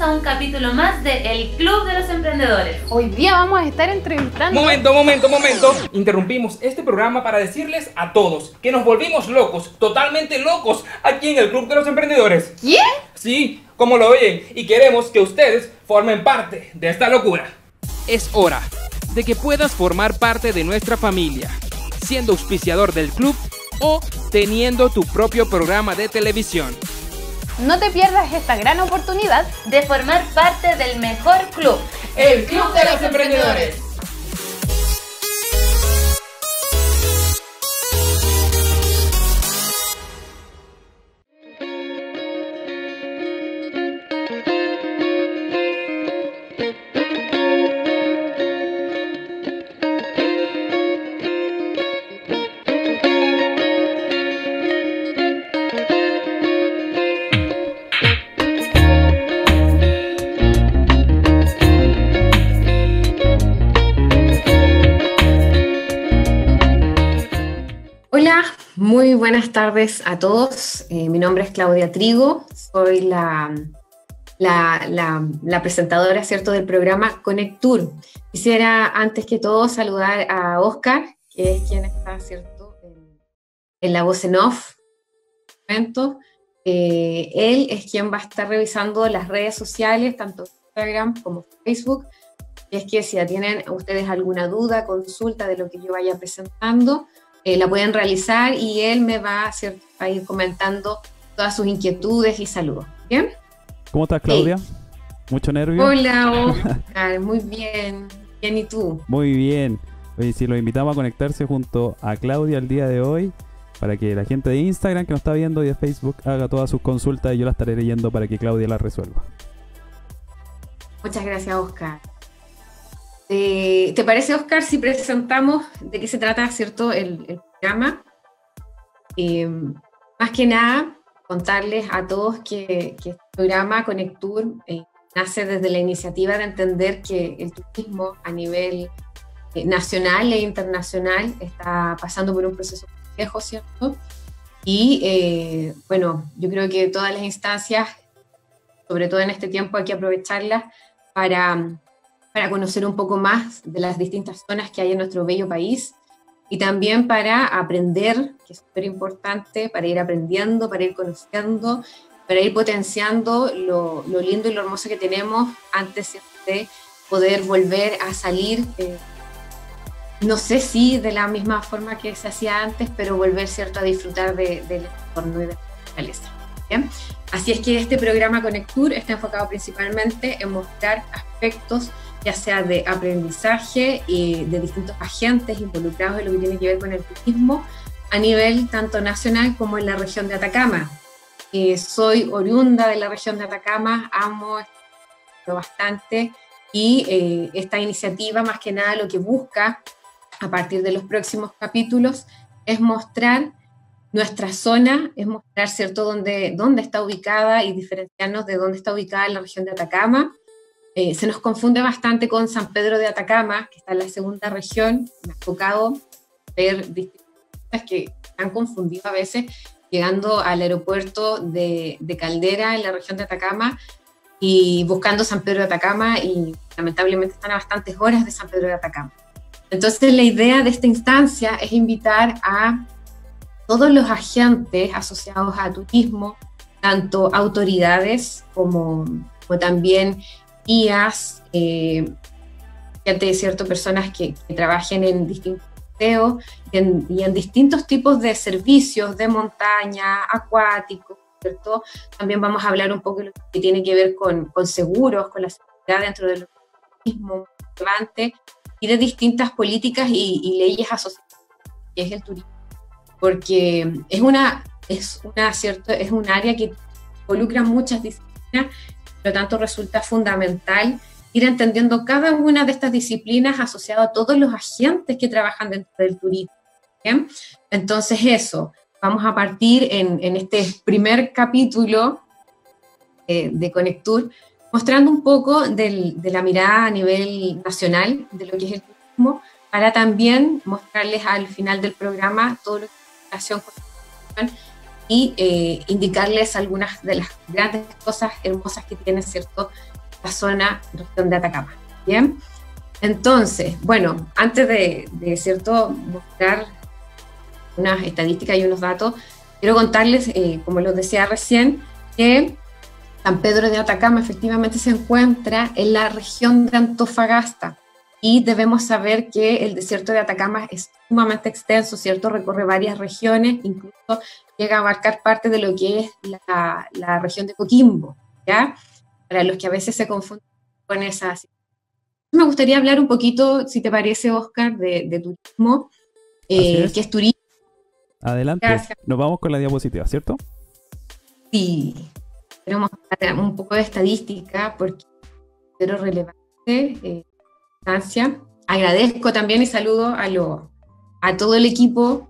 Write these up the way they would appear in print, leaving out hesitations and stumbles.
a un capítulo más de El Club de los Emprendedores. Hoy día vamos a estar entrevistando... Momento. Interrumpimos este programa para decirles a todos que nos volvimos locos, totalmente locos, aquí en el Club de los Emprendedores. ¿Qué? Sí, como lo oyen, y queremos que ustedes formen parte de esta locura. Es hora de que puedas formar parte de nuestra familia, siendo auspiciador del club o teniendo tu propio programa de televisión. No te pierdas esta gran oportunidad de formar parte del mejor club, El Club de los Emprendedores. Muy buenas tardes a todos. Mi nombre es Claudia Trigo, soy la presentadora, ¿cierto?, del programa Conectur. Quisiera antes que todo saludar a Oscar, que es quien está, ¿cierto?, en la voz en off. Él es quien va a estar revisando las redes sociales, tanto Instagram como Facebook. Es que si tienen ustedes alguna duda, consulta de lo que yo vaya presentando, la pueden realizar y él me va a ir comentando todas sus inquietudes y saludos. ¿Bien? ¿Cómo estás, Claudia? ¿Mucho nervio? Hola, Oscar. Muy bien. Bien, ¿y tú? Muy bien. Oye, si los invitamos a conectarse junto a Claudia el día de hoy, para que la gente de Instagram que nos está viendo y de Facebook haga todas sus consultas y yo las estaré leyendo para que Claudia las resuelva. Muchas gracias, Oscar. ¿Te parece, Oscar, si presentamos de qué se trata, ¿cierto?, el programa? Más que nada, contarles a todos que este programa Conectur nace desde la iniciativa de entender que el turismo a nivel nacional e internacional está pasando por un proceso complejo, ¿cierto? Y bueno, yo creo que todas las instancias, sobre todo en este tiempo, hay que aprovecharlas para conocer un poco más de las distintas zonas que hay en nuestro bello país y también para aprender, que es súper importante, para ir aprendiendo, para ir conociendo, para ir potenciando lo lindo y lo hermoso que tenemos antes de poder volver a salir, no sé si de la misma forma que se hacía antes, pero volver, ¿cierto?, a disfrutar del entorno y de la naturaleza. ¿Bien? Así es que este programa Conectur está enfocado principalmente en mostrar aspectos ya sea de aprendizaje y de distintos agentes involucrados en lo que tiene que ver con el turismo a nivel tanto nacional como en la región de Atacama. Soy oriunda de la región de Atacama, amo esto bastante y esta iniciativa más que nada lo que busca a partir de los próximos capítulos es mostrar nuestra zona, es mostrar, ¿cierto?, dónde está ubicada y diferenciarnos de dónde está ubicada la región de Atacama. Se nos confunde bastante con San Pedro de Atacama, que está en la segunda región. Me ha tocado ver distintas que han confundido a veces, llegando al aeropuerto de Caldera, en la región de Atacama, y buscando San Pedro de Atacama, y lamentablemente están a bastantes horas de San Pedro de Atacama. Entonces, la idea de esta instancia es invitar a todos los agentes asociados a turismo, tanto autoridades como también guías, personas que trabajen en distintos museos y en distintos tipos de servicios de montaña, acuáticos, ¿cierto? También vamos a hablar un poco de lo que tiene que ver con seguros, con la seguridad dentro del turismo relevante y de distintas políticas y leyes asociadas, que es el turismo, porque es un área que involucra muchas disciplinas. Por lo tanto, resulta fundamental ir entendiendo cada una de estas disciplinas asociado a todos los agentes que trabajan dentro del turismo. ¿Bien? Entonces eso, vamos a partir en este primer capítulo de Conectur, mostrando un poco de la mirada a nivel nacional de lo que es el turismo, para también mostrarles al final del programa todo lo que es relación con y indicarles algunas de las grandes cosas hermosas que tiene, ¿cierto?, la zona, región de Atacama. Bien, entonces, bueno, antes de cierto, mostrar unas estadísticas y unos datos, quiero contarles, como les decía recién, que San Pedro de Atacama efectivamente se encuentra en la región de Antofagasta y debemos saber que el desierto de Atacama es sumamente extenso, ¿cierto? Recorre varias regiones, incluso llega a abarcar parte de lo que es la región de Coquimbo, ¿ya? Para los que a veces se confunden con esas. Me gustaría hablar un poquito, si te parece, Oscar, de turismo, que es turismo. Adelante, Gracias. nos vamos con la diapositiva, ¿cierto? Sí, queremos mostrar un poco de estadística porque es relevante. Instancia. Agradezco también y saludo a todo el equipo,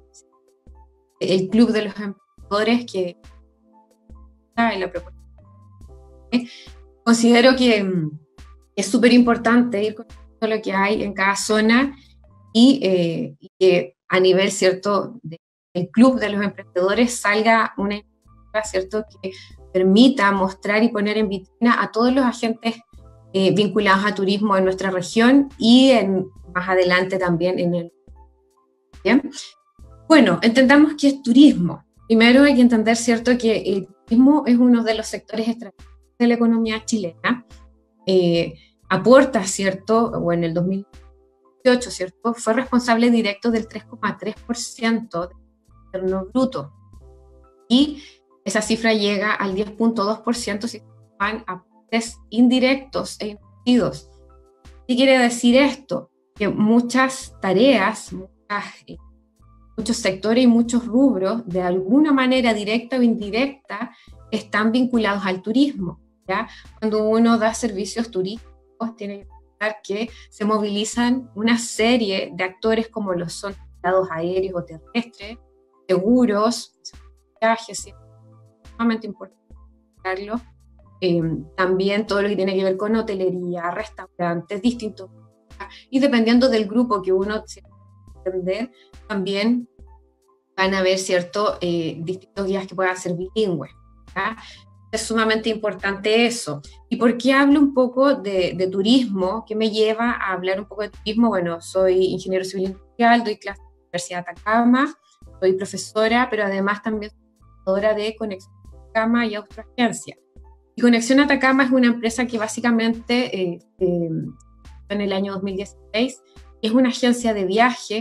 el Club de los Emprendedores que está en la propuesta. Considero que es súper importante ir conociendo lo que hay en cada zona y que a nivel, ¿cierto?, del Club de los Emprendedores salga una iniciativa, ¿cierto?, que permita mostrar y poner en vitrina a todos los agentes vinculados a turismo en nuestra región y más adelante también en el... ¿Bien? Bueno, entendamos qué es turismo. Primero hay que entender, ¿cierto?, que el turismo es uno de los sectores estratégicos de la economía chilena. Aporta, ¿cierto?, o en el 2018, ¿cierto?, fue responsable directo del 3,3% del interno bruto. Y esa cifra llega al 10,2% si se van a indirectos e inducidos. ¿Qué quiere decir esto? Que muchas tareas, muchos sectores y muchos rubros, de alguna manera directa o indirecta, están vinculados al turismo, ¿ya? Cuando uno da servicios turísticos, tiene que pensar que se movilizan una serie de actores como lo son traslados aéreos o terrestres, seguros, viajes, es sumamente importante explicarlo. También todo lo que tiene que ver con hotelería, restaurantes, distintos, y dependiendo del grupo que uno tiene que entender, también van a haber distintos guías que puedan ser bilingües, ¿ya? Es sumamente importante eso. ¿Y por qué hablo un poco de turismo? ¿Qué me lleva a hablar un poco de turismo? Bueno, soy ingeniero civil industrial, doy clases en la Universidad de Atacama, soy profesora, pero además también soy profesora de Conexión Atacama y Austroagencia. Y Conexión Atacama es una empresa que básicamente en el año 2016 es una agencia de viaje,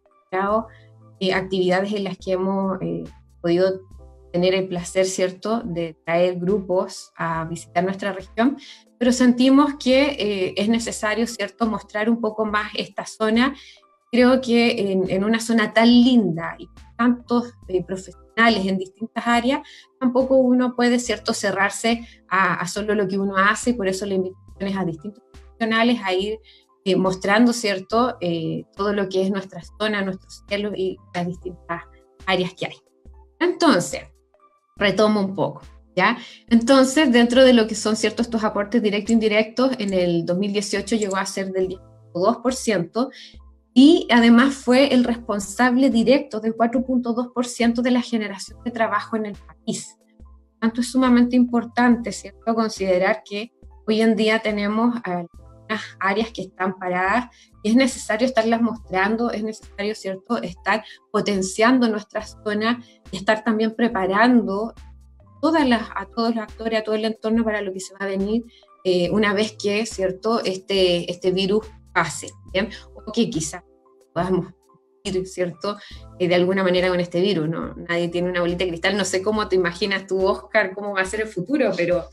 actividades en las que hemos podido tener el placer, ¿cierto?, de traer grupos a visitar nuestra región, pero sentimos que es necesario, ¿cierto?, mostrar un poco más esta zona. Creo que en una zona tan linda y tantos profesionales en distintas áreas, tampoco uno puede, ¿cierto?, cerrarse a solo lo que uno hace, y por eso la invitación es a distintos profesionales a ir mostrando, ¿cierto?, todo lo que es nuestra zona, nuestros cielos y las distintas áreas que hay. Entonces, retomo un poco, ¿ya? Entonces, dentro de lo que son, ¿cierto?, estos aportes directos e indirectos, en el 2018 llegó a ser del 10,2%, y además fue el responsable directo del 4,2% de la generación de trabajo en el país. Por tanto, es sumamente importante, ¿cierto?, considerar que hoy en día tenemos algunas áreas que están paradas y es necesario estarlas mostrando, es necesario, ¿cierto?, estar potenciando nuestra zona y estar también preparando a todos los actores, a todo el entorno para lo que se va a venir una vez que, ¿cierto?, este virus pase, ¿bien? O que quizás podamos ir, ¿cierto?, de alguna manera con este virus, ¿no? Nadie tiene una bolita de cristal, no sé cómo te imaginas tú, Oscar, cómo va a ser el futuro, pero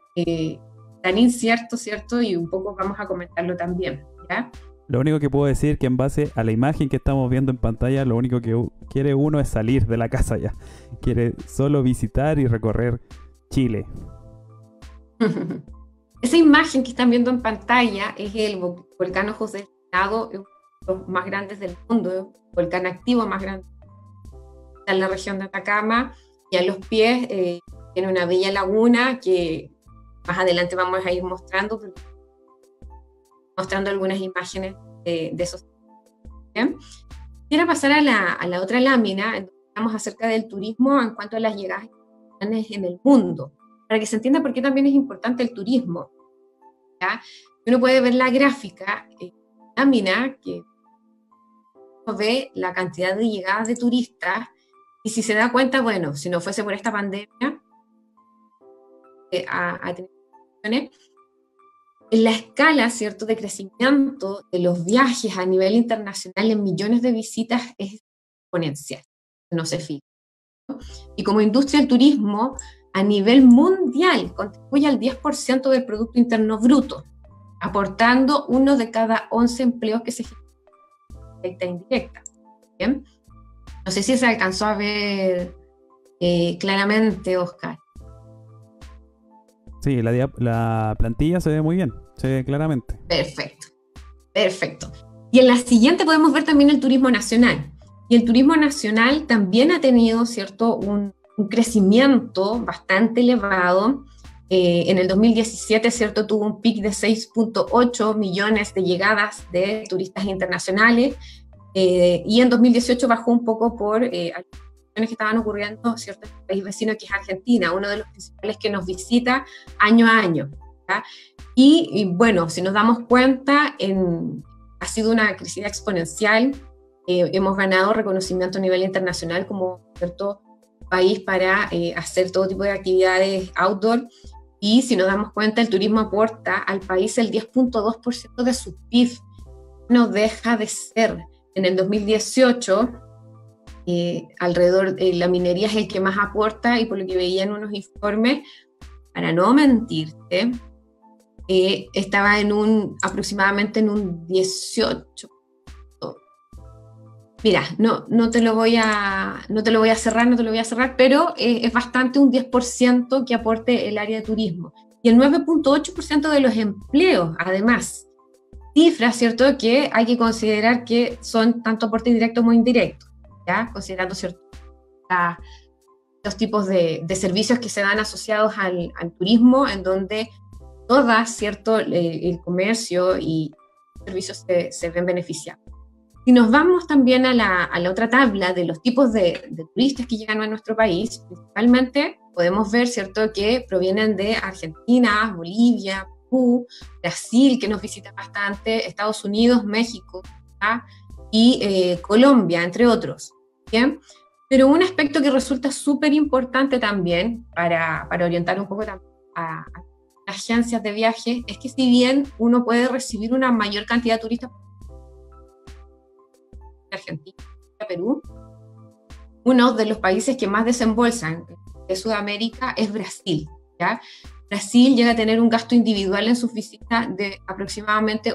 tan incierto, ¿cierto?, y un poco vamos a comentarlo también, ¿ya? Lo único que puedo decir que en base a la imagen que estamos viendo en pantalla, lo único que quiere uno es salir de la casa ya. Quiere solo visitar y recorrer Chile. Esa imagen que están viendo en pantalla es el volcán Ojos del Venado, uno de los más grandes del mundo, el volcán activo más grande. Está en la región de Atacama y a los pies tiene una bella laguna que más adelante vamos a ir mostrando algunas imágenes de esos. ¿Bien? Quiero pasar a la otra lámina, en donde hablamos acerca del turismo en cuanto a las llegadas en el mundo, para que se entienda por qué también es importante el turismo. ¿ya? Uno puede ver la gráfica, lámina, que uno ve la cantidad de llegadas de turistas, y si se da cuenta, bueno, si no fuese por esta pandemia, en la escala, ¿cierto?, de crecimiento de los viajes a nivel internacional en millones de visitas es exponencial, no se fija, ¿no? Y como industria del turismo, a nivel mundial, contribuye al 10% del Producto Interno Bruto, aportando 1 de cada 11 empleos que se generan directa e indirecta. ¿Bien? No sé si se alcanzó a ver claramente, Oscar. Sí, la plantilla se ve muy bien, se ve claramente. Perfecto, perfecto. Y en la siguiente podemos ver también el turismo nacional. Y el turismo nacional también ha tenido, ¿cierto?, un crecimiento bastante elevado. En el 2017, ¿cierto?, tuvo un pic de 6.8 millones de llegadas de turistas internacionales, y en 2018 bajó un poco por que estaban ocurriendo, ¿cierto?, en el país vecino, que es Argentina, uno de los principales que nos visita año a año, ¿ya? Y bueno, si nos damos cuenta, ha sido una crecida exponencial. Hemos ganado reconocimiento a nivel internacional como, ¿cierto?, país para hacer todo tipo de actividades outdoor, y si nos damos cuenta, el turismo aporta al país el 10.2% de su PIB. No deja de ser. En el 2018, alrededor de la minería es el que más aporta, y por lo que veía en unos informes, para no mentirte, estaba aproximadamente en un 18%. Mira, no te lo voy a cerrar, pero es bastante, un 10% que aporte el área de turismo. Y el 9.8% de los empleos, además. Cifras, ¿cierto?, que hay que considerar que son tanto aporte directo como indirecto, ¿ya? Considerando, ¿cierto?, los tipos de servicios que se dan asociados al turismo, en donde todas, ¿cierto?, el comercio y servicios se ven beneficiados. Si nos vamos también a la otra tabla de los tipos de turistas que llegan a nuestro país, principalmente podemos ver, ¿cierto?, que provienen de Argentina, Bolivia, Perú, Brasil, que nos visita bastante, Estados Unidos, México, ¿ya?, y Colombia, entre otros. ¿Bien? Pero un aspecto que resulta súper importante también para orientar un poco a agencias de viaje es que, si bien uno puede recibir una mayor cantidad de turistas de Argentina, Perú, uno de los países que más desembolsan de Sudamérica es Brasil, ¿ya? Brasil llega a tener un gasto individual en sus visitas de aproximadamente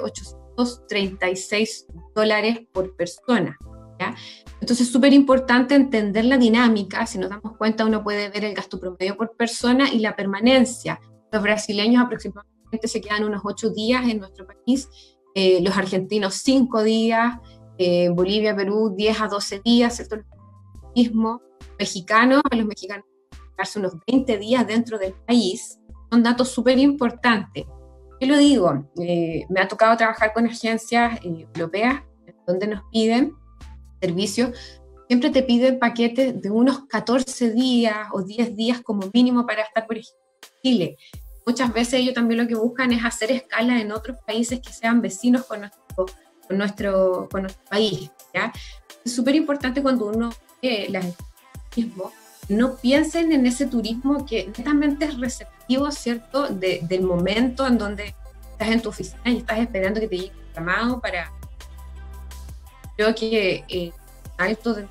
$836 por persona, ¿ya? Entonces es súper importante entender la dinámica. Si nos damos cuenta, uno puede ver el gasto promedio por persona y la permanencia. Los brasileños aproximadamente se quedan unos 8 días en nuestro país, los argentinos 5 días, Bolivia, Perú 10 a 12 días, ¿cierto? Los mexicanos quedarse unos 20 días dentro del país. Son datos súper importantes. Yo lo digo, me ha tocado trabajar con agencias europeas donde nos piden servicios, siempre te piden paquetes de unos 14 días o 10 días como mínimo para estar, por ejemplo, en Chile. Muchas veces ellos también lo que buscan es hacer escala en otros países que sean vecinos con nuestro país, ¿ya? Es súper importante cuando uno ve turismo, no piensen en ese turismo que netamente es receptivo, ¿cierto?, del momento en donde estás en tu oficina y estás esperando que te llegue un llamado para... Creo que alto del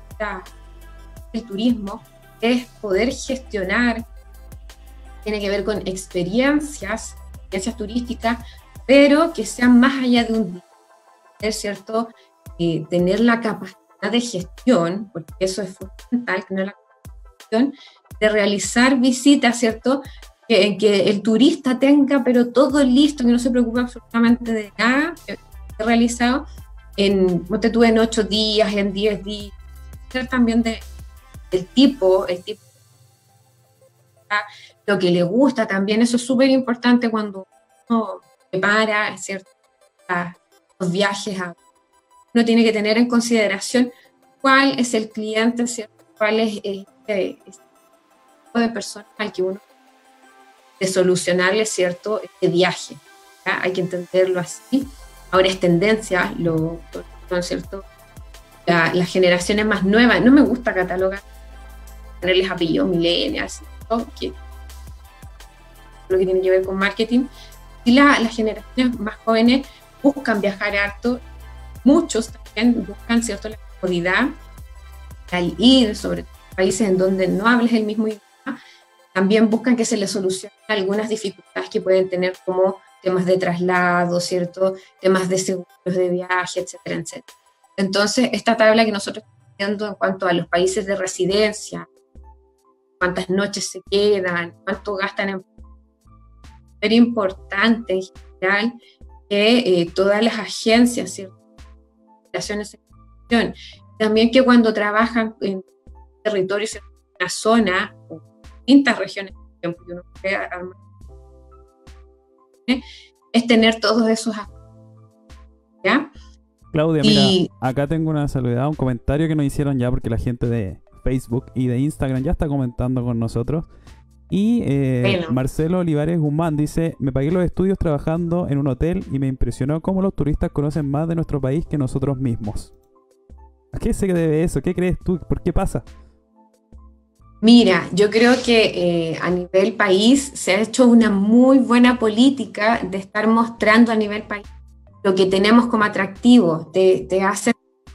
turismo es poder gestionar, tiene que ver con experiencias turísticas, pero que sean más allá de un día, ¿es cierto? Tener la capacidad de gestión, porque eso es fundamental, tener la capacidad de realizar visitas, ¿cierto?, en que el turista tenga pero todo listo, que no se preocupe absolutamente de nada, que esté realizado en 8 días, en 10 días, también el tipo, lo que le gusta también. Eso es súper importante cuando uno prepara, ¿cierto?, los viajes. Uno tiene que tener en consideración cuál es el cliente, ¿cierto?, cuál es el tipo de persona al que uno de solucionarle, ¿cierto?, este viaje. ¿ya? Hay que entenderlo así. Ahora es tendencia, ¿no es cierto? Las generaciones más nuevas, no me gusta catalogar, ponerles apellidos millennials, ¿no? Lo que tiene que ver con marketing. Y las generaciones más jóvenes buscan viajar harto, muchos también buscan, ¿cierto?, la comodidad al ir, sobre todo en países en donde no hables el mismo idioma, también buscan que se les solucionen algunas dificultades que pueden tener, como temas de traslado, ¿cierto?, temas de seguros de viaje, etcétera, etcétera. Entonces, esta tabla que nosotros estamos viendo en cuanto a los países de residencia, cuántas noches se quedan, cuánto gastan en... Es muy importante en general que todas las agencias, ¿cierto?, también que cuando trabajan en territorios, en una zona, o distintas regiones, por ejemplo, que uno puede armar, es tener todos esos aspectos, ¿ya? Claudia, mira, acá tengo una saludada, un comentario que nos hicieron ya, porque la gente de Facebook y de Instagram ya está comentando con nosotros. Y bueno, Marcelo Olivares Guzmán dice: me pagué los estudios trabajando en un hotel y me impresionó cómo los turistas conocen más de nuestro país que nosotros mismos. ¿A qué se debe eso? ¿Qué crees tú? ¿Por qué pasa? Mira, yo creo que a nivel país se ha hecho una muy buena política de estar mostrando a nivel país lo que tenemos como atractivo. Te hace...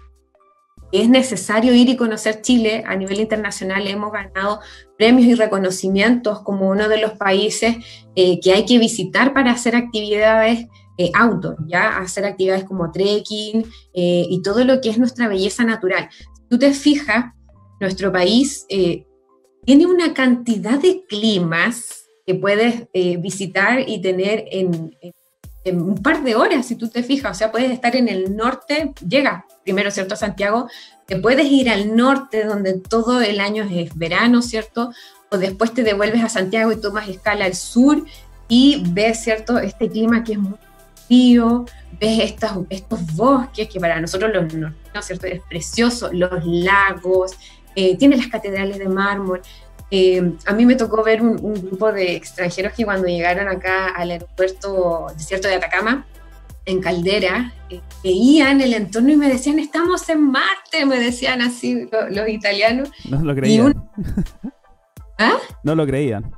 Es necesario ir y conocer Chile a nivel internacional. Hemos ganado premios y reconocimientos como uno de los países que hay que visitar para hacer actividades outdoor, ¿ya? Hacer actividades como trekking y todo lo que es nuestra belleza natural. Si tú te fijas, nuestro país tiene una cantidad de climas que puedes visitar y tener en un par de horas, si tú te fijas. O sea, puedes estar en el norte, llegas primero, ¿cierto?, a Santiago, te puedes ir al norte, donde todo el año es verano, ¿cierto?, o después te devuelves a Santiago y tomas escala al sur y ves, ¿cierto?, este clima que es muy frío, ves estos bosques que para nosotros los norteños, ¿cierto?, es precioso, los lagos, tiene las catedrales de mármol. A mí me tocó ver un grupo de extranjeros que cuando llegaron acá al aeropuerto desierto de Atacama, en Caldera, veían el entorno y me decían: estamos en Marte, me decían así los italianos. No lo creían. ¿Ah? No lo creían.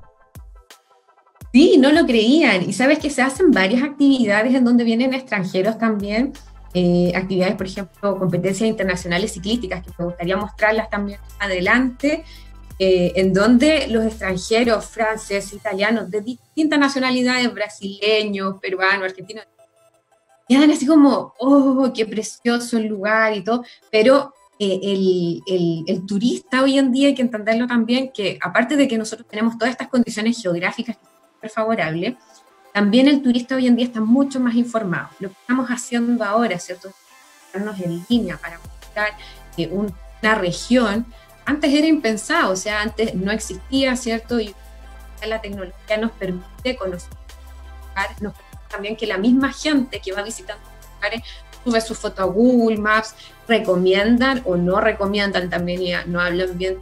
Sí, no lo creían. Y sabes que se hacen varias actividades en donde vienen extranjeros también, actividades, por ejemplo, competencias internacionales ciclísticas, que me gustaría mostrarlas también adelante, en donde los extranjeros, franceses, italianos, de distintas nacionalidades, brasileños, peruanos, argentinos, quedan así como: oh, qué precioso el lugar y todo. Pero el turista hoy en día hay que entenderlo también, que aparte de que nosotros tenemos todas estas condiciones geográficas que son súper favorables, también el turista hoy en día está mucho más informado. Lo que estamos haciendo ahora, ¿cierto?, es en línea para mostrar una región. Antes era impensado, o sea, antes no existía, ¿cierto?, y la tecnología nos permite conocer, nos permite también que la misma gente que va visitando lugares sube su foto a Google Maps, recomiendan o no recomiendan también, y no hablan bien.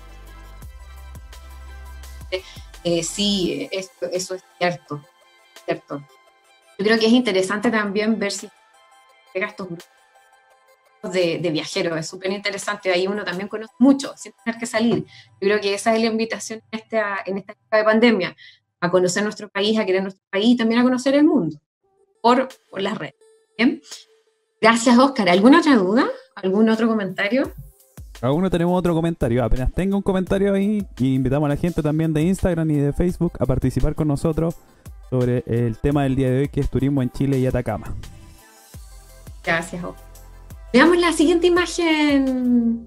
Sí, eso es cierto. Yo creo que es interesante también ver si llega a estos grupos de viajeros, es súper interesante. Ahí uno también conoce mucho sin tener que salir. Yo creo que esa es la invitación en esta época de pandemia, a conocer nuestro país, a querer nuestro país y también a conocer el mundo por las redes. ¿Bien? Gracias, Oscar. ¿Alguna otra duda? ¿Algún otro comentario? Aún no tenemos otro comentario. Apenas tenga un comentario ahí, y invitamos a la gente también de Instagram y de Facebook a participar con nosotros sobre el tema del día de hoy, que es turismo en Chile y Atacama. Gracias, Oscar. Veamos la siguiente imagen.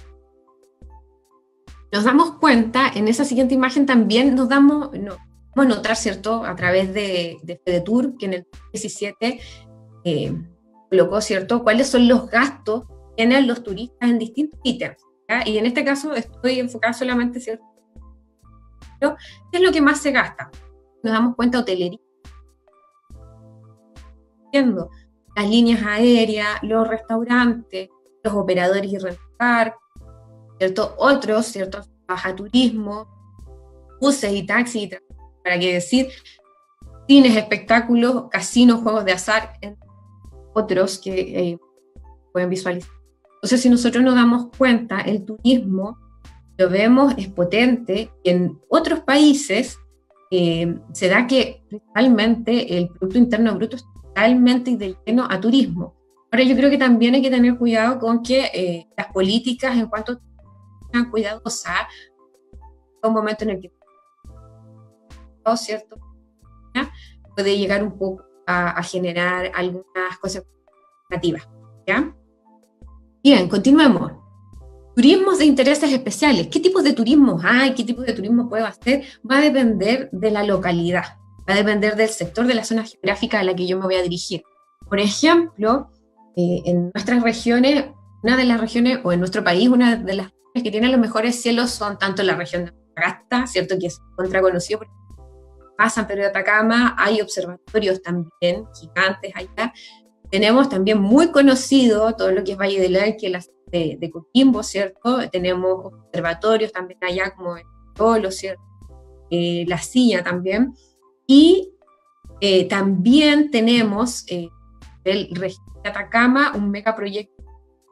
Nos damos cuenta, en esa siguiente imagen también nos vamos a notar, ¿cierto?, a través de FedeTour, que en el 2017 colocó, ¿cierto?, cuáles son los gastos que tienen los turistas en distintos ítems, ¿ya? Y en este caso estoy enfocada solamente, ¿cierto?, pero ¿qué es lo que más se gasta? Nos damos cuenta: hotelería, las líneas aéreas, los restaurantes, los operadores y rentar, ¿cierto?, otros, ¿cierto?, baja turismo, buses y taxis, para qué decir. cines, espectáculos, casinos, juegos de azar, entre otros que pueden visualizar. Entonces, si nosotros nos damos cuenta, el turismo, lo vemos, es potente, y en otros países se da que principalmente el Producto Interno Bruto es totalmente de lleno a turismo. Ahora, yo creo que también hay que tener cuidado con que las políticas en cuanto sean cuidadosas, un momento en el que ¿cierto? Puede llegar un poco a generar algunas cosas negativas, ¿ya? Bien, continuemos. Turismos de intereses especiales. ¿Qué tipos de turismos hay? ¿Qué tipo de turismo puedo hacer? Va a depender de la localidad, va a depender del sector, de la zona geográfica a la que yo me voy a dirigir. Por ejemplo, en nuestras regiones, una de las regiones, o en nuestro país, una de las regiones que tienen los mejores cielos son tanto la región de Antofagasta, ¿cierto? Que es contra conocido por San Pedro de Atacama, hay observatorios también gigantes allá. Tenemos también muy conocido todo lo que es Valle del Elqui, de Coquimbo, ¿cierto? Tenemos observatorios también allá como el Tolo, ¿cierto? La Silla también. Y también tenemos el región de Atacama, un megaproyecto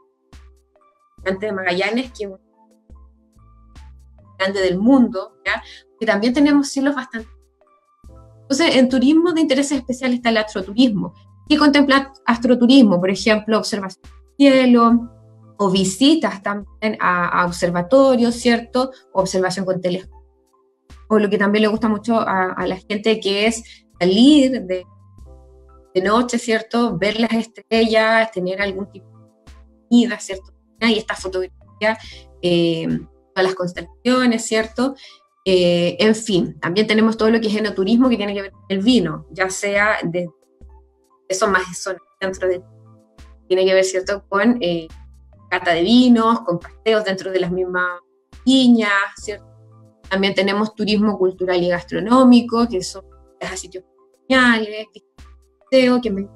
de Magallanes, que es un grande del mundo, ¿ya? Que también tenemos cielos bastante. Entonces, en turismo de intereses especiales está el astroturismo. ¿Qué contempla astroturismo? Por ejemplo, observación del cielo, o visitas también a observatorios, ¿cierto? Observación con telescopio. O lo que también le gusta mucho a la gente, que es salir de noche, ¿cierto? Ver las estrellas, tener algún tipo de vida, ¿cierto? Y esta fotografía, todas las constelaciones, ¿cierto? En fin, también tenemos todo lo que es enoturismo, que tiene que ver con el vino, ya sea de eso más dentro de, tiene que ver, ¿cierto?, con cata de vinos, con paseos dentro de las mismas viñas, ¿cierto? También tenemos turismo cultural y gastronómico, que son a sitios coloniales, que me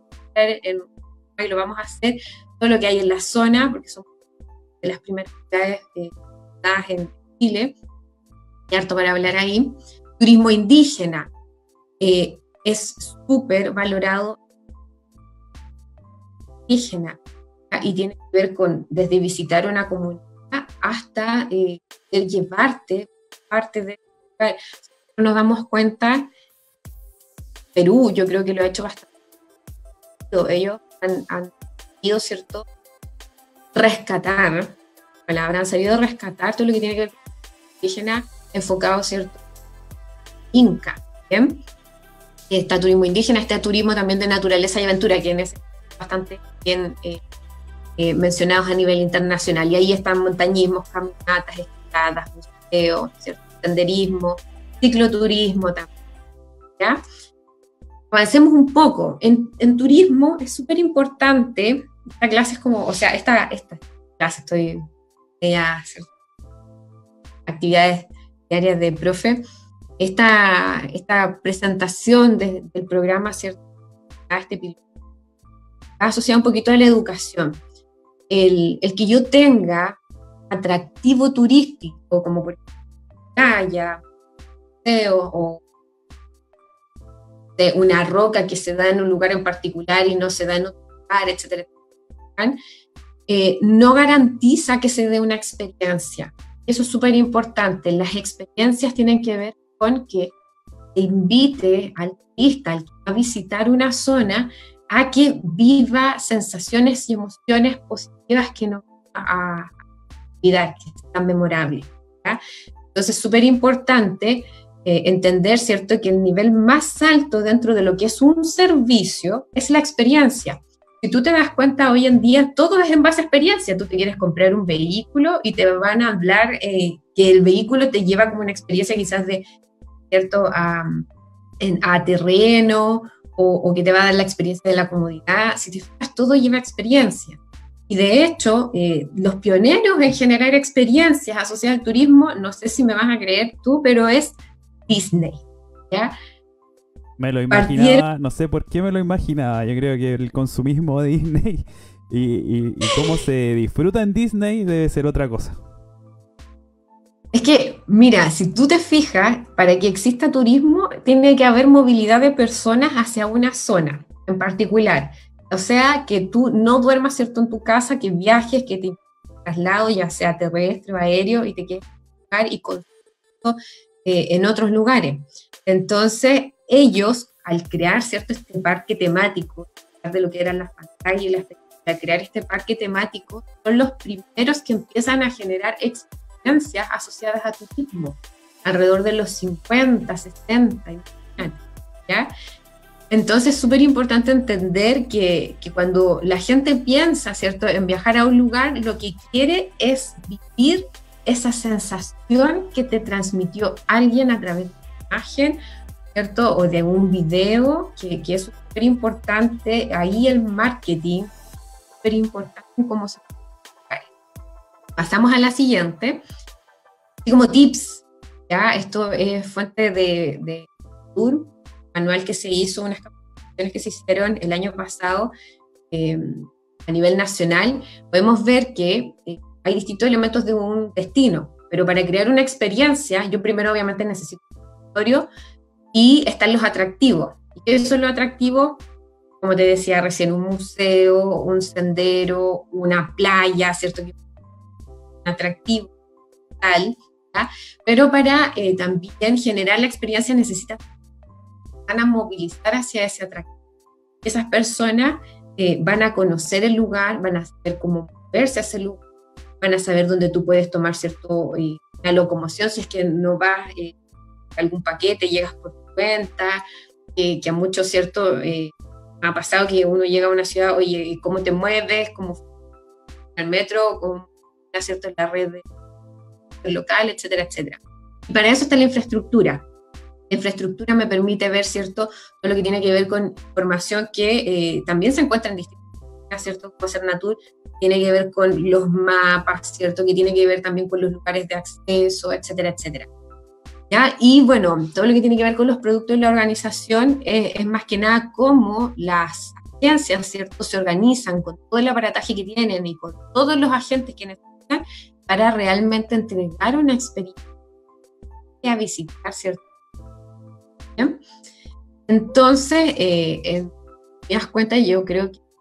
y lo vamos a hacer, todo lo que hay en la zona, porque son de las primeras ciudades en Chile, y harto para hablar ahí. Turismo indígena, es súper valorado indígena, y tiene que ver con desde visitar una comunidad hasta el llevarte parte de. Nos damos cuenta, Perú, yo creo que lo ha hecho bastante. Ellos han ido, ¿cierto?, rescatar, han sabido rescatar todo lo que tiene que ver con indígena, enfocado, ¿cierto?, inca, ¿bien? Está turismo indígena, está turismo también de naturaleza y aventura, que es bastante bien mencionados a nivel internacional, y ahí están montañismos, caminatas, escaladas, museos, ¿cierto?, senderismo, cicloturismo también, ¿ya? Avancemos un poco. En turismo es súper importante, esta clase es como, o sea, esta clase estoy ya actividades diarias de profe, esta presentación del programa, ¿cierto?, este piloto, asociado un poquito a la educación. El que yo tenga atractivo turístico, como por ejemplo playa, museo, o de una roca que se da en un lugar en particular y no se da en otro lugar, etcétera, no garantiza que se dé una experiencia. Eso es súper importante. Las experiencias tienen que ver con que te invite al turista, al que va a visitar una zona, a que viva sensaciones y emociones positivas que no va a olvidar, que están memorables, ¿ya? Entonces es súper importante entender, ¿cierto?, que el nivel más alto dentro de lo que es un servicio es la experiencia. Si tú te das cuenta, hoy en día todo es en base a experiencia. Tú te quieres comprar un vehículo y te van a hablar que el vehículo te lleva como una experiencia quizás de, ¿cierto?, a terreno, o que te va a dar la experiencia de la comodidad. Si te fijas, todo lleva experiencia. Y de hecho, los pioneros en generar experiencias asociadas al turismo, no sé si me vas a creer tú, pero es Disney, ¿ya? Me lo imaginaba, no sé por qué me lo imaginaba. Yo creo que el consumismo de Disney y cómo se disfruta en Disney debe ser otra cosa. Es que Mira, si tú te fijas, para que exista turismo, tiene que haber movilidad de personas hacia una zona en particular. O sea, que tú no duermas, ¿cierto?, en tu casa, que viajes, que te traslado, ya sea terrestre o aéreo, y te quedes en un lugar y en otros lugares. Entonces, ellos, al crear, ¿cierto?, este parque temático, de lo que eran las pantallas y las películas, al crear este parque temático, son los primeros que empiezan a generar experiencias asociadas a turismo, alrededor de los 50, 60, ¿ya? Entonces es súper importante entender que cuando la gente piensa, ¿cierto?, en viajar a un lugar, lo que quiere es vivir esa sensación que te transmitió alguien a través de una imagen, ¿cierto?, o de un video, que es súper importante. Ahí el marketing es súper importante en cómo se puede. Pasamos a la siguiente. Y como tips, ¿ya? Esto es fuente de Tour, manual que se hizo, unas capacitaciones que se hicieron el año pasado a nivel nacional. Podemos ver que hay distintos elementos de un destino, pero para crear una experiencia, yo primero obviamente necesito un territorio y están los atractivos. ¿Y qué son los atractivos? Como te decía recién, un museo, un sendero, una playa, ¿cierto?, que es un atractivo tal, ¿ya? Pero para también generar la experiencia necesitas van a movilizar hacia ese atractivo. Esas personas van a conocer el lugar, van a saber cómo moverse a ese lugar, van a saber dónde tú puedes tomar, ¿cierto?, una locomoción, si es que no vas algún paquete, llegas por tu cuenta, que a muchos, ¿cierto?, me ha pasado que uno llega a una ciudad, oye, ¿cómo te mueves? ¿Cómo el metro? ¿Cómo está, ¿cierto?, en la red local, etcétera, etcétera? Y para eso está la infraestructura. La infraestructura me permite ver, ¿cierto?, todo lo que tiene que ver con información que también se encuentra en distintas, ¿cierto?, como Cernatur, tiene que ver con los mapas, ¿cierto?, que tiene que ver también con los lugares de acceso, etcétera, etcétera. ¿Ya? Y bueno, todo lo que tiene que ver con los productos de la organización es más que nada cómo las agencias, ¿cierto?, se organizan con todo el aparataje que tienen y con todos los agentes que necesitan para realmente entregar una experiencia a visitar, ¿cierto? ¿Ya? Entonces, me das cuenta, yo creo que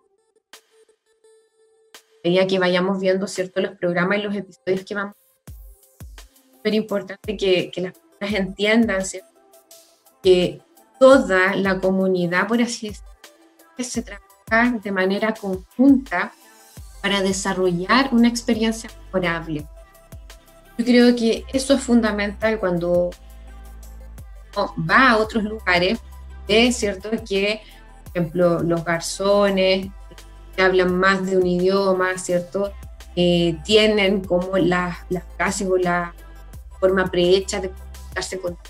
a que vayamos viendo, ¿cierto?, los programas y los episodios que vamos, es súper importante que las personas entiendan, ¿cierto?, que toda la comunidad, por así decirlo, se trabaja de manera conjunta para desarrollar una experiencia memorable. Yo creo que eso es fundamental cuando va a otros lugares, es cierto que, por ejemplo, los garzones que hablan más de un idioma, ¿cierto?, tienen como las frases o la forma prehecha de comunicarse con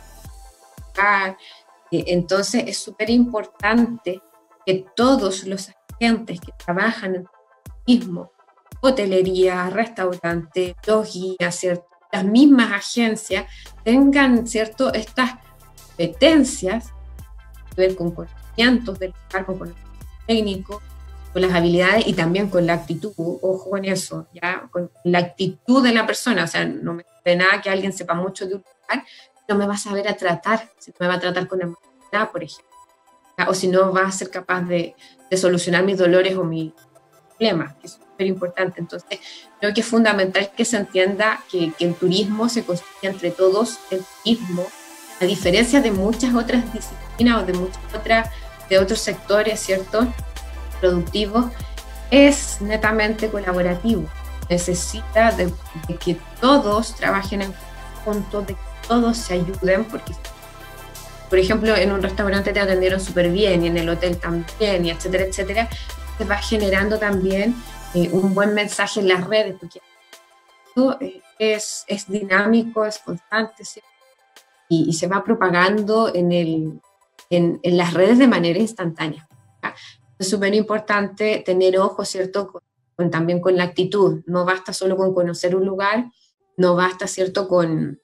entonces es súper importante que todos los agentes que trabajan en turismo, hotelería, restaurante, los guías, ¿cierto?, las mismas agencias tengan, ¿cierto?, estas competencias que ver con conocimientos del lugar, con conocimientos técnicos, con las habilidades y también con la actitud. Ojo con eso, ¿ya? Con la actitud de la persona. O sea, no me sirve nada que alguien sepa mucho de un lugar, no me va a saber a tratar, si no me va a tratar con amabilidad, por ejemplo, ¿ya? O si no va a ser capaz de solucionar mis dolores o mis problemas, que es súper importante. Entonces, creo que es fundamental que se entienda que el turismo se construye entre todos. El turismo, a diferencia de muchas otras disciplinas o de otros sectores, ¿cierto?, productivos, es netamente colaborativo. Necesita de que todos trabajen en conjunto, de que todos se ayuden, porque, por ejemplo, en un restaurante te atendieron súper bien y en el hotel también, y etcétera, etcétera, se va generando también un buen mensaje en las redes, porque esto es dinámico, es constante, ¿sí? Y se va propagando en las redes de manera instantánea, ¿sí? Es súper importante tener ojo, ¿cierto?, también con la actitud. No basta solo con conocer un lugar, no basta, ¿cierto?, con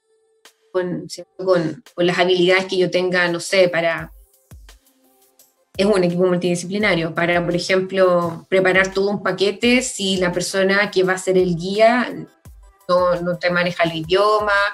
las habilidades que yo tenga, no sé, es un equipo multidisciplinario, para, por ejemplo, preparar todo un paquete si la persona que va a ser el guía no te maneja el idioma,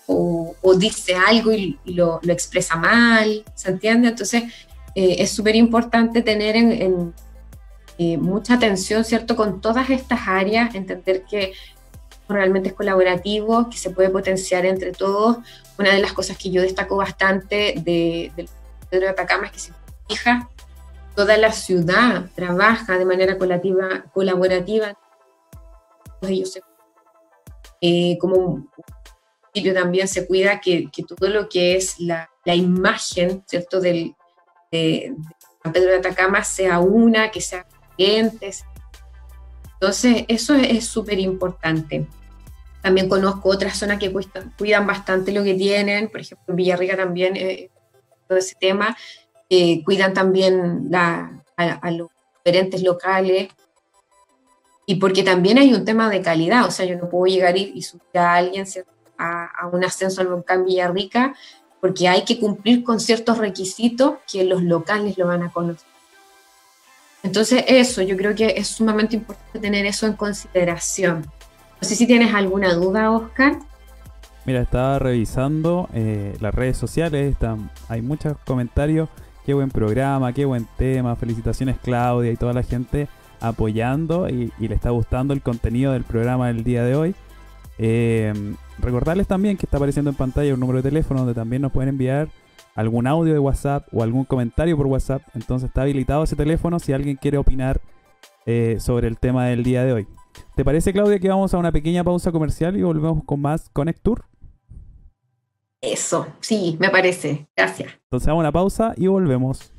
o dice algo y lo expresa mal, ¿se entiende? Entonces es súper importante tener mucha atención, ¿cierto?, con todas estas áreas, entender que realmente es colaborativo, que se puede potenciar entre todos. Una de las cosas que yo destaco bastante del Pedro de Atacama es que, si te fijas, toda la ciudad trabaja de manera colaborativa. Ellos como un sitio también se cuida que todo lo que es la imagen, ¿cierto?, de San Pedro de Atacama sea una, que sea coherente. Entonces eso es súper importante. También conozco otras zonas que cuidan bastante lo que tienen, por ejemplo en Villarrica también, todo ese tema, cuidan también a los diferentes locales, y porque también hay un tema de calidad, o sea, yo no puedo llegar y subir a alguien a un ascenso al volcán Villarrica, porque hay que cumplir con ciertos requisitos que los locales lo van a conocer. Entonces eso, yo creo que es sumamente importante tener eso en consideración. No sé si tienes alguna duda, Oscar. Mira, estaba revisando las redes sociales, hay muchos comentarios. Qué buen programa, qué buen tema, felicitaciones Claudia y toda la gente apoyando y le está gustando el contenido del programa del día de hoy. Recordarles también que está apareciendo en pantalla un número de teléfono donde también nos pueden enviar algún audio de WhatsApp o algún comentario por WhatsApp. Entonces está habilitado ese teléfono si alguien quiere opinar sobre el tema del día de hoy. ¿Te parece, Claudia, que vamos a una pequeña pausa comercial y volvemos con más Conectour? Eso, sí, me parece. Gracias. Entonces vamos a una pausa y volvemos.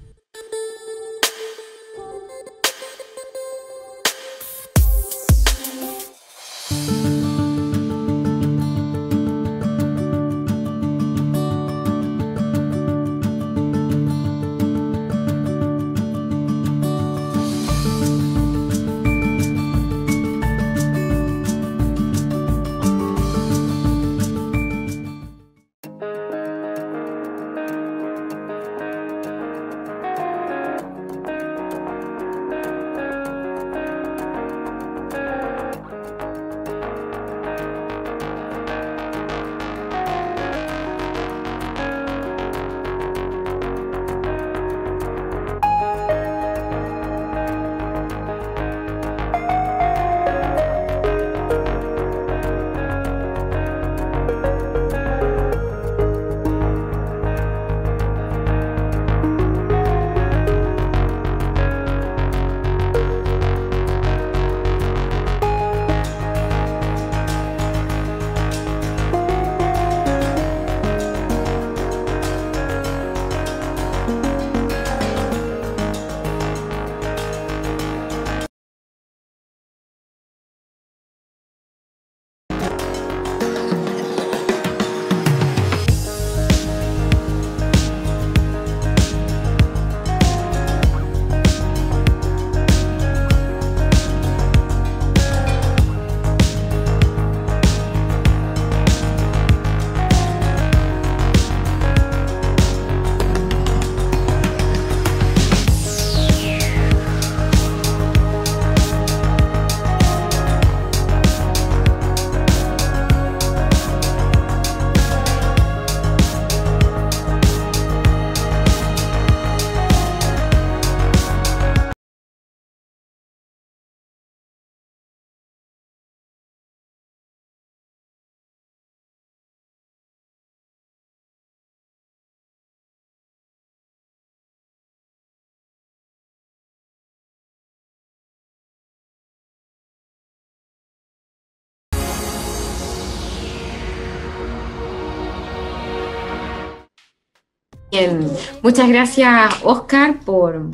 Bien, muchas gracias, Oscar, por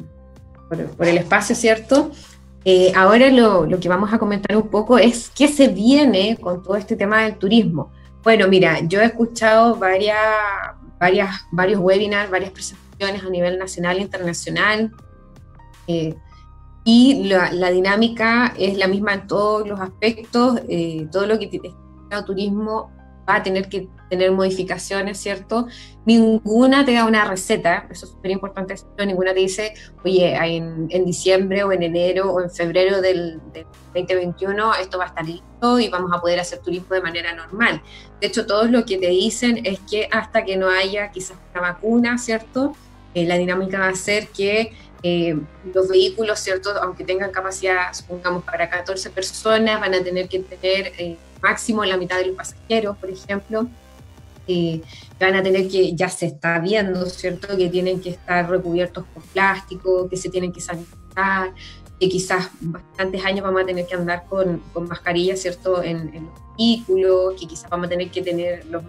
el espacio, ¿cierto? Ahora lo que vamos a comentar un poco es qué se viene con todo este tema del turismo. Bueno, mira, yo he escuchado varios webinars, varias presentaciones a nivel nacional e internacional, y la dinámica es la misma en todos los aspectos. Todo lo que tiene turismo va a tener que tener modificaciones, ¿cierto? Ninguna te da una receta, eso es súper importante, ninguna te dice, oye, en diciembre o en enero o en febrero del 2021 esto va a estar listo y vamos a poder hacer turismo de manera normal. De hecho, todos lo que te dicen es que hasta que no haya quizás una vacuna, ¿cierto? La dinámica va a ser que los vehículos, ¿cierto? Aunque tengan capacidad, supongamos, para 14 personas, van a tener que tener máximo la mitad de los pasajeros, por ejemplo. Van a tener que, ya se está viendo, ¿cierto? Que tienen que estar recubiertos con plástico, que se tienen que sanitizar, que quizás bastantes años vamos a tener que andar con mascarillas, ¿cierto? En los vehículos, que quizás vamos a tener que tener los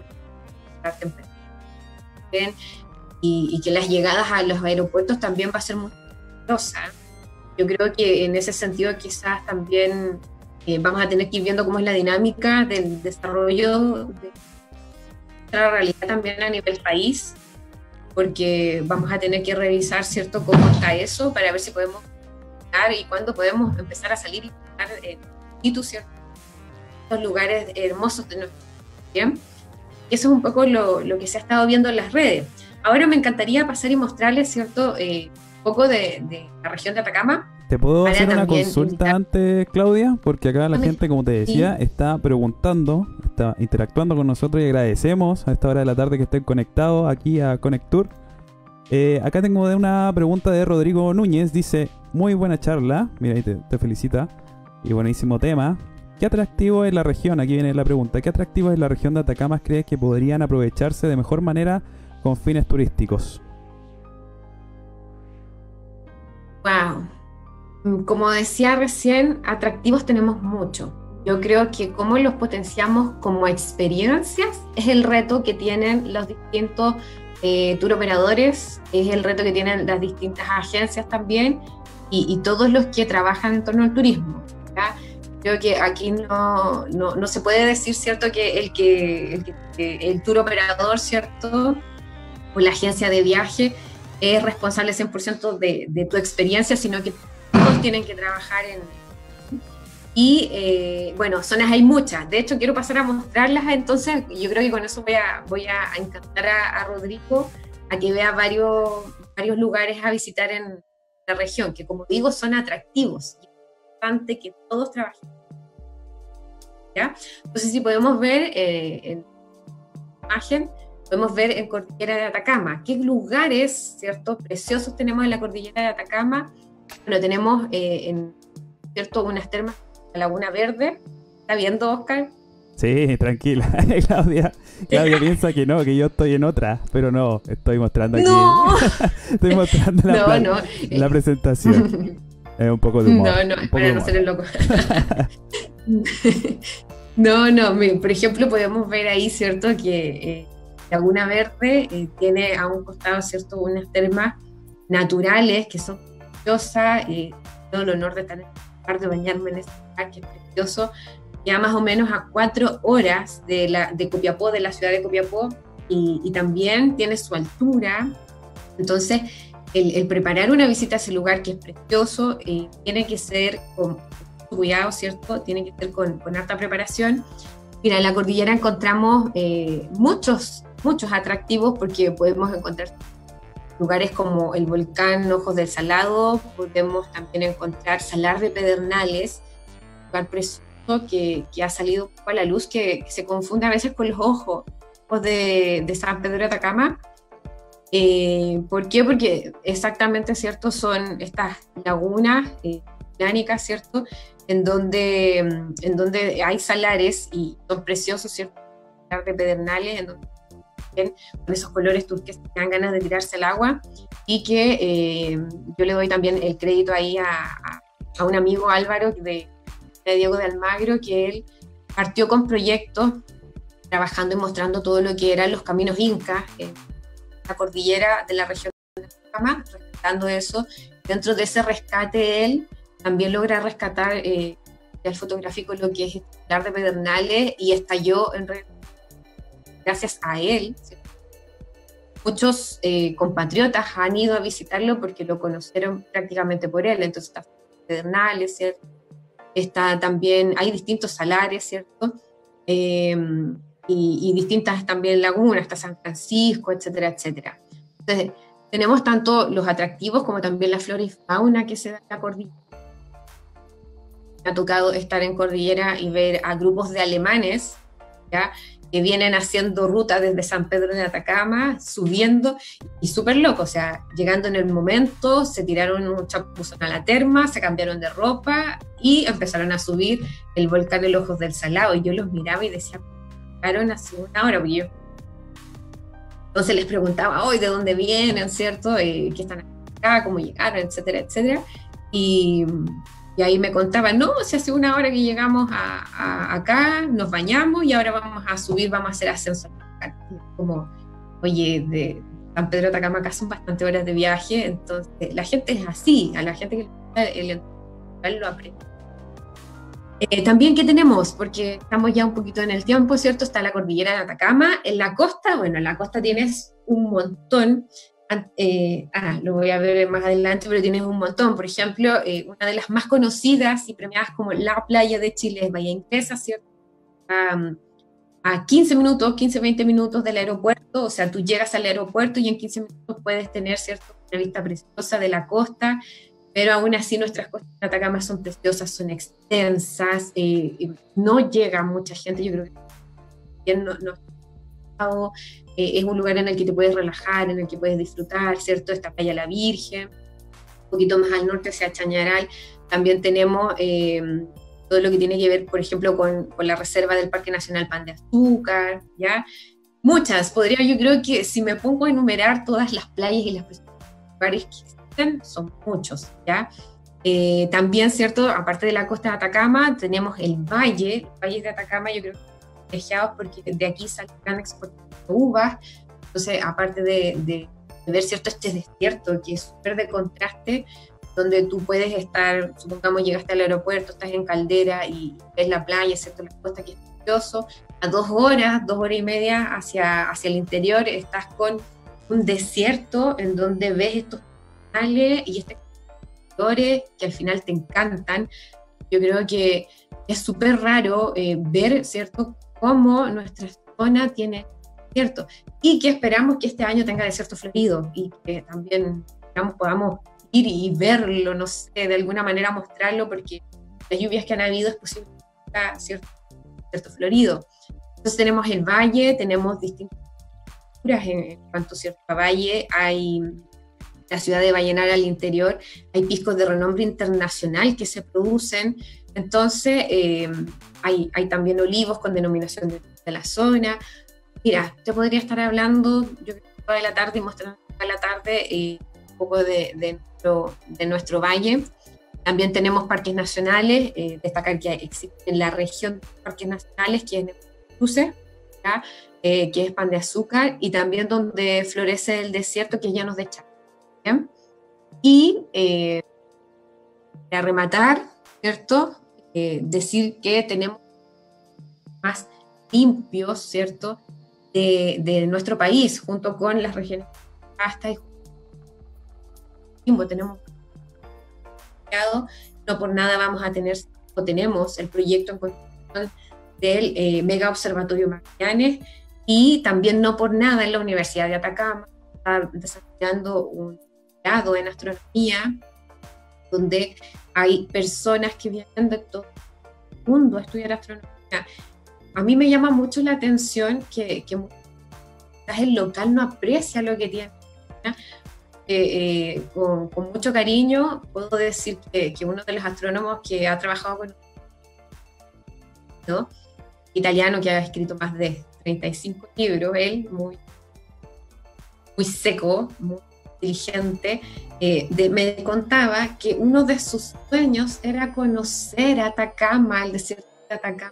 y que las llegadas a los aeropuertos también va a ser muy peligrosa. Yo creo que en ese sentido quizás también vamos a tener que ir viendo cómo es la dinámica del desarrollo de nuestra realidad también a nivel país, porque vamos a tener que revisar, ¿cierto?, cómo está eso para ver si podemos y cuándo podemos empezar a salir y estar en sitios, ¿cierto?, estos lugares hermosos de nuestro país. Y eso es un poco lo que se ha estado viendo en las redes. Ahora me encantaría pasar y mostrarles, ¿cierto?, un poco de la región de Atacama. ¿Te puedo hacer una consulta antes, Claudia? Porque acá la gente, como te decía, está preguntando, está interactuando con nosotros y agradecemos a esta hora de la tarde que estén conectados aquí a Conectur. Acá tengo una pregunta de Rodrigo Núñez, dice, muy buena charla, mira ahí te felicita, y buenísimo tema. ¿Qué atractivo es la región? Aquí viene la pregunta, ¿qué atractivo es la región de Atacama crees que podrían aprovecharse de mejor manera con fines turísticos? Wow. Como decía recién, atractivos tenemos mucho. Yo creo que cómo los potenciamos como experiencias es el reto que tienen los distintos tour operadores, es el reto que tienen las distintas agencias también y todos los que trabajan en torno al turismo, ¿ya? Creo que aquí no se puede decir, ¿cierto?, que el tour operador, ¿cierto?, o la agencia de viaje es responsable 100% de tu experiencia, sino que todos tienen que trabajar bueno, zonas hay muchas. De hecho, quiero pasar a mostrarlas, entonces yo creo que con eso voy a encantar a Rodrigo a que vea varios lugares a visitar en la región, que como digo, son atractivos. Es importante que todos trabajen. ¿Ya? Entonces, si podemos ver en la imagen, podemos ver en Cordillera de Atacama qué lugares, ¿cierto?, preciosos tenemos en la Cordillera de Atacama. Bueno, tenemos, ¿cierto?, unas termas, la Laguna Verde. ¿Está viendo, Oscar? Sí, tranquila. Claudia piensa que no, que yo estoy en otra, pero no, estoy mostrando aquí. ¡No! Estoy mostrando la presentación. Es un poco de humor. No, para no ser el loco. No, por ejemplo, podemos ver ahí, ¿cierto?, que Laguna Verde tiene a un costado, ¿cierto?, unas termas naturales que son preciosas. Tengo el honor de tener de bañarme en este lugar que es precioso, ya más o menos a 4 horas de Copiapó, de la ciudad de Copiapó, y también tiene su altura. Entonces, el preparar una visita a ese lugar que es precioso tiene que ser con cuidado, ¿cierto? Tiene que ser con harta preparación. Mira, en la cordillera encontramos muchos atractivos, porque podemos encontrar lugares como el volcán Ojos del Salado, podemos también encontrar Salar de Pedernales, un lugar precioso que ha salido un poco a la luz, que se confunde a veces con los ojos de San Pedro de Atacama. ¿Por qué? Porque exactamente, ¿cierto?, son estas lagunas oceánicas, ¿cierto?, en donde hay salares y son preciosos, ¿cierto?, Salar de Pedernales, en donde con esos colores turquesos que dan ganas de tirarse al agua, y que yo le doy también el crédito ahí a un amigo, Álvaro, de Diego de Almagro, que él partió con proyectos trabajando y mostrando todo lo que eran los caminos incas en la cordillera de la región de Atacama, rescatando eso. Dentro de ese rescate, él también logra rescatar el fotográfico lo que es el Salar de Pedernales, y estalló en realidad gracias a él. Muchos compatriotas han ido a visitarlo porque lo conocieron prácticamente por él. Entonces está Pedernales, ¿cierto? Está también, hay distintos salares, ¿cierto? y distintas también lagunas, hasta San Francisco, etcétera, etcétera. Entonces, tenemos tanto los atractivos como también la flora y fauna que se da en la cordillera. Me ha tocado estar en cordillera y ver a grupos de alemanes, ¿ya?, que vienen haciendo ruta desde San Pedro de Atacama, subiendo, y súper loco, o sea, llegando en el momento, se tiraron un chapuzón a la terma, se cambiaron de ropa y empezaron a subir el volcán El Ojos del Salado, y yo los miraba y decía, llegaron hace una hora, porque yo... Entonces les preguntaba, hoy, ¿de dónde vienen, cierto? ¿Qué están acá? ¿Cómo llegaron? Etcétera, etcétera. Y ahí me contaban, no, si hace una hora que llegamos acá, nos bañamos y ahora vamos a subir, vamos a hacer ascenso. Como, oye, de San Pedro de Atacama acá son bastante horas de viaje, entonces la gente es así, a la gente que le gusta el entorno lo aprende. También, ¿qué tenemos? Porque estamos ya un poquito en el tiempo, ¿cierto? Está la cordillera de Atacama. En la costa, bueno, en la costa tienes un montón. Lo voy a ver más adelante, pero tienes un montón. Por ejemplo, una de las más conocidas y premiadas como la playa de Chile es Bahía Inglesa, ¿cierto? A 15 minutos, 15-20 minutos del aeropuerto, o sea, tú llegas al aeropuerto y en 15 minutos puedes tener, ¿cierto?, una vista preciosa de la costa, pero aún así nuestras costas de Atacama son preciosas, son extensas, no llega mucha gente, yo creo que es un lugar en el que te puedes relajar, en el que puedes disfrutar, ¿cierto? Esta playa La Virgen, un poquito más al norte hacia Chañaral, también tenemos todo lo que tiene que ver, por ejemplo, con la reserva del Parque Nacional Pan de Azúcar, ¿ya? Muchas, yo creo que si me pongo a enumerar todas las playas y los lugares que existen, son muchos, ¿ya? También, ¿cierto? Aparte de la costa de Atacama, tenemos el valle de Atacama, yo creo que privilegiados porque de aquí salen gran exportación de uvas, entonces aparte de ver, ¿cierto?, este desierto que es súper de contraste, donde tú puedes estar, supongamos llegaste al aeropuerto, estás en Caldera y ves la playa, ¿cierto?, la costa, que es precioso, a 2 horas y media hacia el interior estás con un desierto en donde ves estos canales y estos colores que al final te encantan. Yo creo que es súper raro ver, ¿cierto?, cómo nuestra zona tiene desierto, y que esperamos que este año tenga desierto florido, y que también podamos ir y verlo, no sé, de alguna manera mostrarlo, porque las lluvias que han habido es posible que haya desierto florido. Entonces tenemos el valle, tenemos distintas culturas en cuanto a valle, hay la ciudad de Vallenar al interior, hay piscos de renombre internacional que se producen. Entonces, hay también olivos con denominación de la zona. Mira, te podría estar hablando, yo creo, toda la tarde y mostrando toda la tarde un poco de nuestro valle. También tenemos parques nacionales, destacar que existe en la región parques nacionales, que es en el Cruce, que es Pan de Azúcar, y también donde florece el desierto, que es Llanos de Chaco. ¿Bien? Y para rematar, ¿cierto?, decir que tenemos más limpios, ¿cierto?, de nuestro país, junto con las regiones hasta tenemos, no por nada vamos a tener, o tenemos el proyecto en construcción del Mega Observatorio Magallanes, y también no por nada en la Universidad de Atacama está desarrollando un grado en astronomía, donde hay personas que vienen de todo el mundo a estudiar astronomía. A mí me llama mucho la atención que el local no aprecia lo que tiene. Con mucho cariño puedo decir que uno de los astrónomos que ha trabajado con nosotros, italiano, que ha escrito más de 35 libros, él muy seco, muy inteligente, me contaba que uno de sus sueños era conocer Atacama, el desierto de Atacama.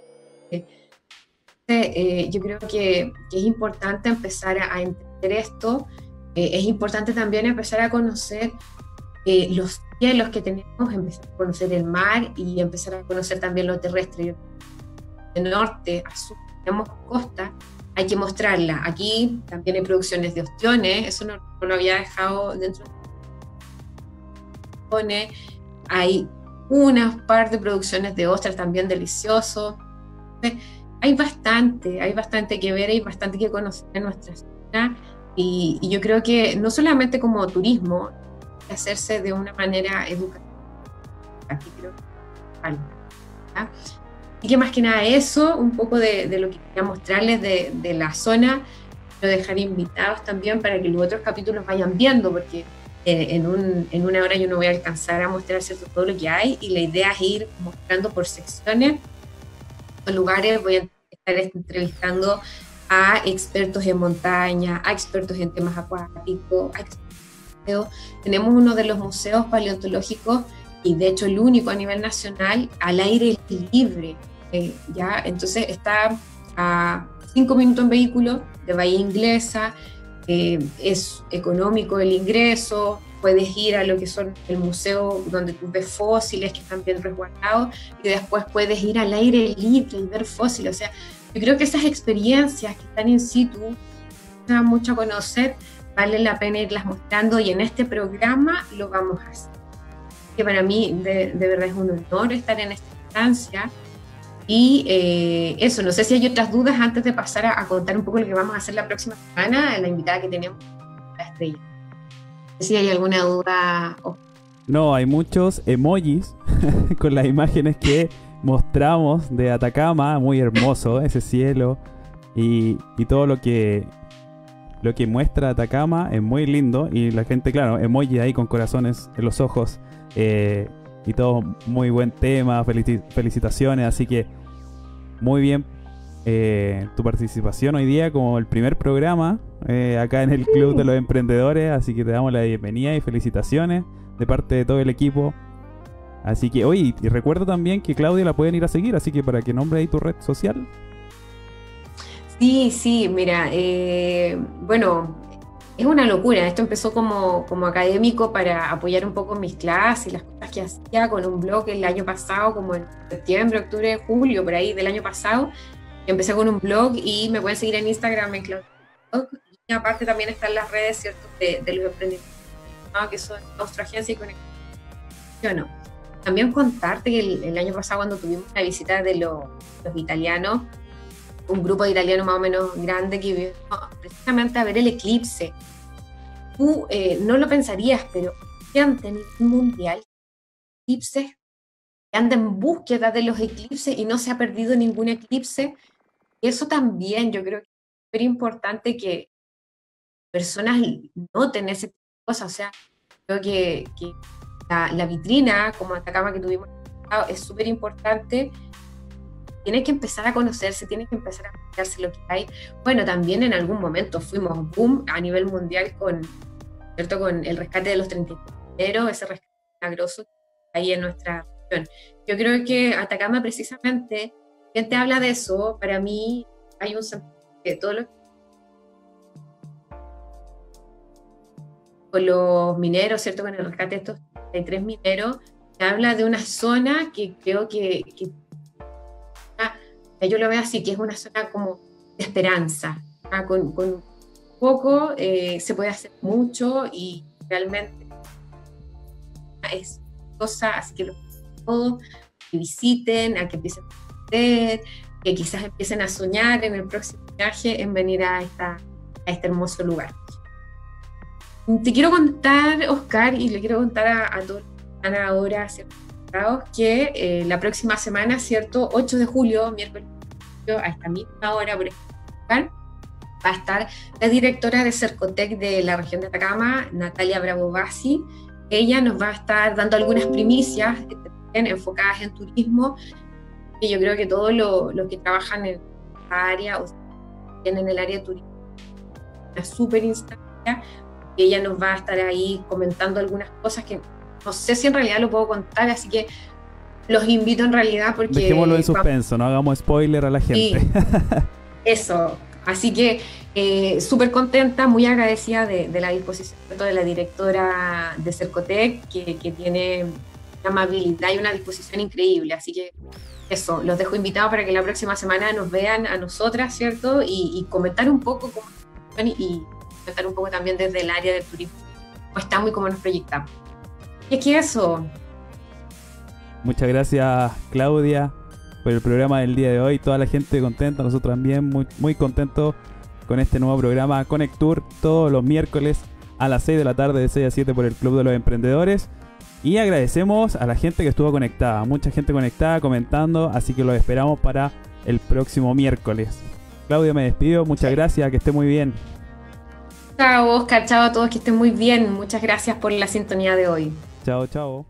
Yo creo que es importante empezar a entender esto. Es importante también empezar a conocer los cielos que tenemos, empezar a conocer el mar y empezar a conocer también lo terrestre. De norte a sur tenemos costa, hay que mostrarla. Aquí también hay producciones de ostiones, eso no lo había dejado dentro de ostiones. Hay unas par de producciones de ostras también deliciosos. hay bastante que ver, hay bastante que conocer en nuestra zona y yo creo que no solamente como turismo, hay que hacerse de una manera educativa. Aquí creo que falta, ¿verdad? Y que más que nada eso, un poco de lo que quería mostrarles de la zona, lo dejaré invitados también para que los otros capítulos vayan viendo, porque en una hora yo no voy a alcanzar a mostrar, ¿cierto?, todo lo que hay, y la idea es ir mostrando por secciones los lugares. Voy a estar entrevistando a expertos en montaña, a expertos en temas acuáticos, a expertos. Tenemos uno de los museos paleontológicos, y de hecho el único a nivel nacional, al aire libre, ¿ya? Entonces está a 5 minutos en vehículo de Bahía Inglesa, es económico el ingreso, puedes ir a lo que son el museo donde tú ves fósiles que están bien resguardados, y después puedes ir al aire libre y ver fósiles. O sea, yo creo que esas experiencias que están in situ, da mucho a conocer, vale la pena irlas mostrando, y en este programa lo vamos a hacer. Que para mí de verdad es un honor estar en esta instancia. Y eso, no sé si hay otras dudas antes de pasar a contar un poco lo que vamos a hacer la próxima semana, la invitada que tenemos, la Estrella. No sé si hay alguna duda. No, hay muchos emojis con las imágenes que mostramos de Atacama, muy hermoso ese cielo y todo lo que muestra Atacama es muy lindo, y la gente, claro, emoji ahí con corazones en los ojos. Y todo muy buen tema, felicitaciones, así que muy bien tu participación hoy día como el primer programa acá en el Club de los Emprendedores, así que te damos la bienvenida y felicitaciones de parte de todo el equipo. Así que, oye, y recuerdo también que Claudia la pueden ir a seguir, así que para que nombre ahí tu red social. Sí, mira, bueno, es una locura. Esto empezó como académico para apoyar un poco mis clases y las cosas que hacía con un blog el año pasado, como en septiembre, octubre, julio, por ahí del año pasado. Empecé con un blog y me pueden seguir en Instagram, en Claudia. Y aparte también están las redes, ¿cierto?, de los emprendedores, ¿no?, que son nuestra agencia y conexión. También contarte que el año pasado, cuando tuvimos la visita de los italianos, un grupo de italianos más o menos grande que vino precisamente a ver el eclipse. Tú no lo pensarías, pero que han tenido un mundial de eclipses, que anda en búsqueda de los eclipses y no se ha perdido ningún eclipse. Y eso también yo creo que es súper importante, que personas noten ese tipo de cosas. O sea, creo que la vitrina, como Atacama que tuvimos, es súper importante. Tienes que empezar a conocerse, tienes que empezar a fijarse lo que hay. Bueno, también en algún momento fuimos boom a nivel mundial con el rescate de los 33 mineros, ese rescate milagroso que hay en nuestra región. Yo creo que Atacama, precisamente, quien te habla de eso, para mí hay un que todo lo con los mineros, ¿cierto?, con el rescate de estos 33 mineros, te habla de una zona que creo que yo lo veo así, que es una zona como de esperanza. Con poco se puede hacer mucho, y realmente es cosa, así que los todos que visiten, a que empiecen a ver, que quizás empiecen a soñar en el próximo viaje en venir a este hermoso lugar. Te quiero contar, Oscar, y le quiero contar a todos los que están ahora, ¿cierto?, que la próxima semana, ¿cierto?, 8 de julio, miércoles, a esta misma hora, por ejemplo, va a estar la directora de Cercotec de la región de Atacama, Natalia Bravo Bassi. Ella nos va a estar dando algunas primicias enfocadas en turismo, y yo creo que todos los que trabajan en la área, o en el área de turismo, una súper instancia, y ella nos va a estar ahí comentando algunas cosas que no sé si en realidad lo puedo contar, así que los invito en realidad porque... Dejémoslo en suspenso, no hagamos spoiler a la gente. Sí, eso. Así que súper contenta, muy agradecida de la disposición de la directora de Cercotec, que tiene una amabilidad y una disposición increíble. Así que eso, los dejo invitados para que la próxima semana nos vean a nosotras, ¿cierto? Y comentar un poco cómo y comentar un poco también desde el área del turismo cómo estamos y cómo nos proyectamos. Y es que eso... Muchas gracias, Claudia. por el programa del día de hoy. Toda la gente contenta, nosotros también muy contentos con este nuevo programa Conectur, todos los miércoles a las 6 de la tarde, de 6 a 7 por el Club de los Emprendedores. Y agradecemos a la gente que estuvo conectada, mucha gente conectada, comentando, así que los esperamos para el próximo miércoles. Claudia, me despido, muchas gracias, que esté muy bien. Chao, Oscar, chao a todos, que estén muy bien. Muchas gracias por la sintonía de hoy. Chao, chao.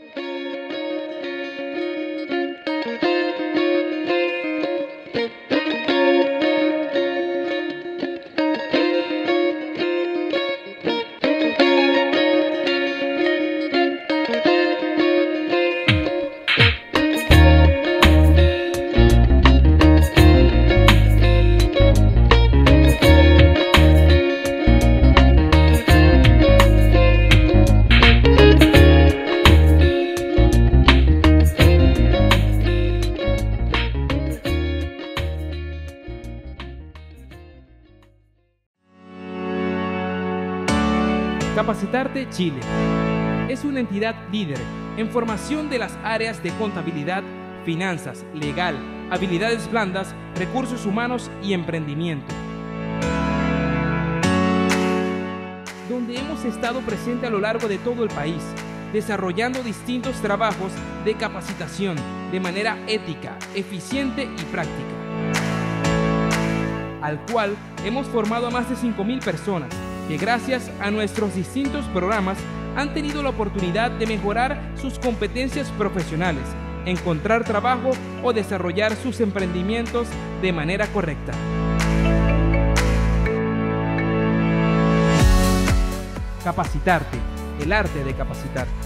Capacitarte Chile es una entidad líder en formación de las áreas de contabilidad, finanzas, legal, habilidades blandas, recursos humanos y emprendimiento, donde hemos estado presentes a lo largo de todo el país, desarrollando distintos trabajos de capacitación de manera ética, eficiente y práctica, al cual hemos formado a más de 5.000 personas que gracias a nuestros distintos programas han tenido la oportunidad de mejorar sus competencias profesionales, encontrar trabajo o desarrollar sus emprendimientos de manera correcta. Capacitarte, el arte de capacitar.